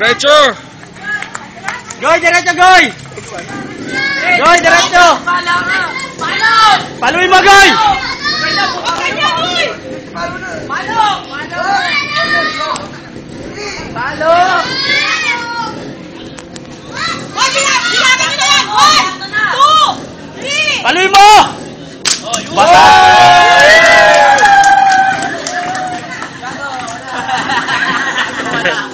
Diretso! Goy, diretso, Goy! Goy, diretso! Paluin mo, Goy! Paluin mo! Basta!